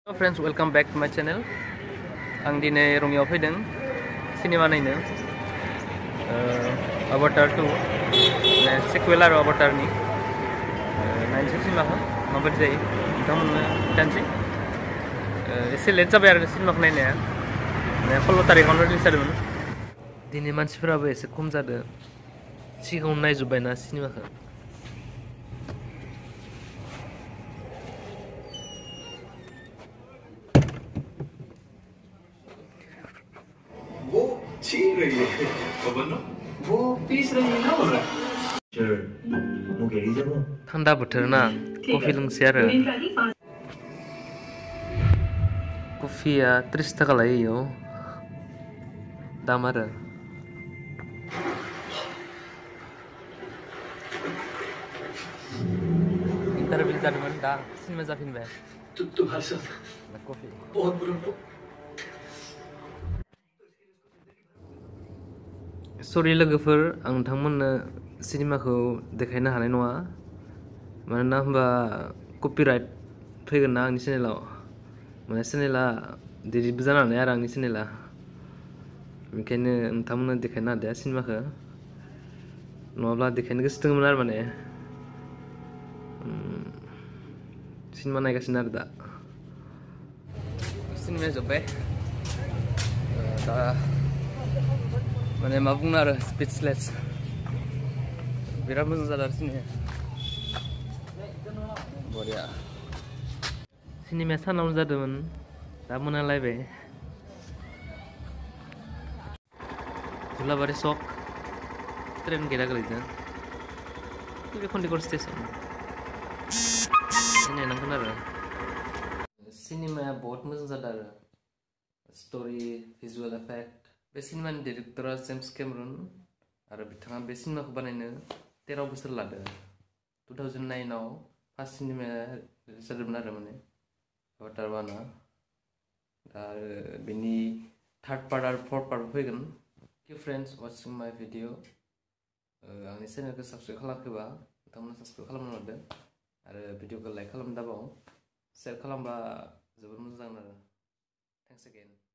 Friends, welcome back to my channel. Ang dine Romeo faidoं cinema naino Avatar 2 sequel आरो Avatar ni नायनोसै सिनेमाखौ माबायदि जायो नोंथांमोननो खिन्थानोसै एसे late जाबाय आरो सिनेमाखौ नायनाया 16 तारिखआवनो रिलिज जादोंमोन दिनै मानसिफोराबो एसे खम जादों सिगाङावनो नायजोब्बायना सिनेमाखौ वो छीन रही है खबर ना वो पीस रही है ना बोल रहा ठंडा बोथोर ना कफि लोंसै आरो कफिया 30 थाखा लायो इयाव दाम आरो इंटरव्यू जादोंमोन दा सिनेमा जाफिनबाय तुम्हारे साथ कफि बहुत बुरा सरि लोगोफोर आं नोंथांमोननो सिनेमाखौ देखायनो हानाय नङा मानोना होनबा कपिराइट फैगोन ना आंनि चेनेलाव माने चेनेला डिलिटबो जानो हानाय आरो आंनि चेनेला बेनिखायनो नोंथांमोननो देखायनो हादिया सिनेमाखौ नङाब्ला देखायनो गोसो दंमोन आरो माने सिनेमा नायगासिनो आरो दा सिनेमाया जोब्बाय दा माने मा बुंनो आरो स्पिचलेस बिराद मोजां जादों आरो सिनेमाया बरिया सिनेमाया सानावनो जादोंमोन दा मोनालायबाय धुलाबारि सक ट्रेन गेटआ गोलैदों बे खन्दिगर स्टेसन नायनांगोन आरो सिनेमाया बहुत मोजां जादों आरो स्ट'रि भिजुवेल इफेक्ट बे सिनेमानि डिरेक्टरा जेम्स केमेरन आरो बिथाङा बे सिनेमाखौ बानायनो 13 बोसोर लादों 2009 आव फार्स्ट सिनेमाया रिलिज जादोंमोन आरो माने अभाटार 1 आ दा बेनि थार्ड पार्ट आरो फोर्थ पार्ट फैगोन फ्रेन्ड्स वाचिं माय भिडिअ आंनि चेनेलखौ साबस्क्राइब खालामाखैबा नोंथांमोना साबस्क्राइब खालामना हरदो आरो भिडिअखौ लाइक खालामनो दाबाव शेयार खालामबा जोबोर मोजां जागोन आरो थेंक्स अगेन